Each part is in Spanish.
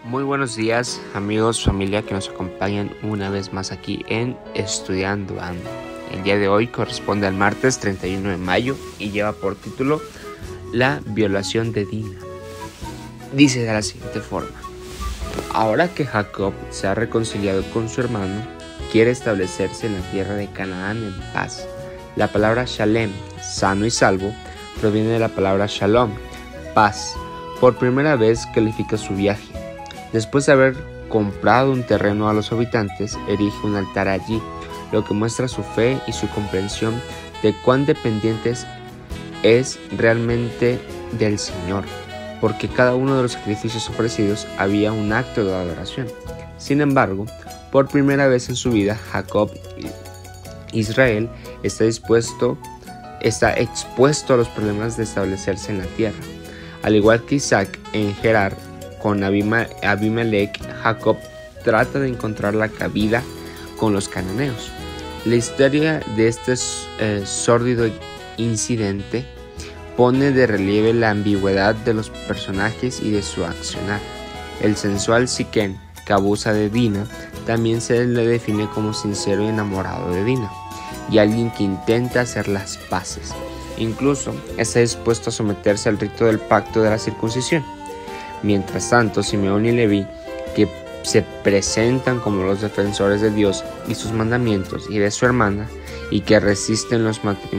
Muy buenos días amigos, familia que nos acompañan una vez más aquí en Estudiando Ando. El día de hoy corresponde al martes 31 de mayo y lleva por título La violación de Dina. Dice de la siguiente forma: ahora que Jacob se ha reconciliado con su hermano, quiere establecerse en la tierra de Canaán en paz. La palabra Shalem, sano y salvo, proviene de la palabra Shalom, paz. Por primera vez califica su viaje. Después de haber comprado un terreno a los habitantes, erige un altar allí, lo que muestra su fe y su comprensión de cuán dependientes es realmente del Señor, porque cada uno de los sacrificios ofrecidos había un acto de adoración. Sin embargo, por primera vez en su vida, Jacob, Israel, está expuesto a los problemas de establecerse en la tierra. Al igual que Isaac en Gerar, con Abimelech, Jacob trata de encontrar la cabida con los cananeos. La historia de este sórdido incidente pone de relieve la ambigüedad de los personajes y de su accionar. El sensual Siquem, que abusa de Dina, también se le define como sincero y enamorado de Dina, y alguien que intenta hacer las paces. Incluso está dispuesto a someterse al rito del pacto de la circuncisión. Mientras tanto, Simeón y Leví, que se presentan como los defensores de Dios y sus mandamientos y de su hermana, y que se resisten a los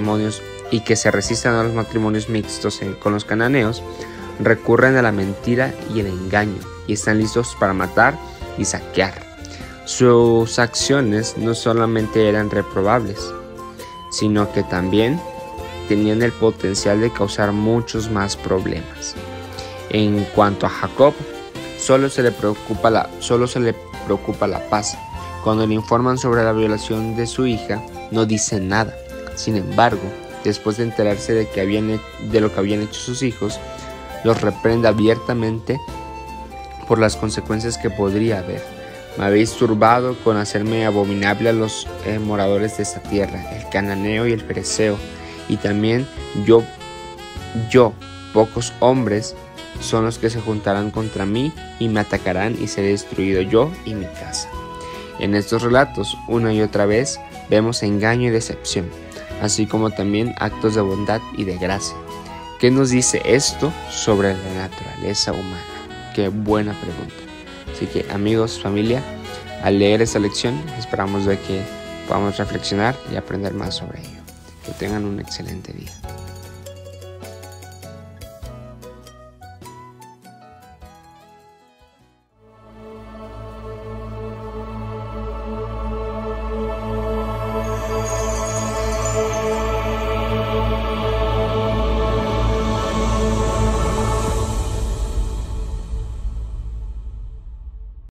matrimonios mixtos con los cananeos, recurren a la mentira y el engaño y están listos para matar y saquear. Sus acciones no solamente eran reprobables, sino que también tenían el potencial de causar muchos más problemas. En cuanto a Jacob, solo se le preocupa la paz. Cuando le informan sobre la violación de su hija, no dice nada. Sin embargo, después de enterarse de lo que habían hecho sus hijos, los reprende abiertamente por las consecuencias que podría haber. Me habéis turbado con hacerme abominable a los moradores de esta tierra, el cananeo y el fereceo, y también yo, pocos hombres, son los que se juntarán contra mí y me atacarán y seré destruido yo y mi casa. En estos relatos, una y otra vez, vemos engaño y decepción, así como también actos de bondad y de gracia. ¿Qué nos dice esto sobre la naturaleza humana? Qué buena pregunta. Así que amigos, familia, al leer esta lección esperamos de que podamos reflexionar y aprender más sobre ello. Que tengan un excelente día.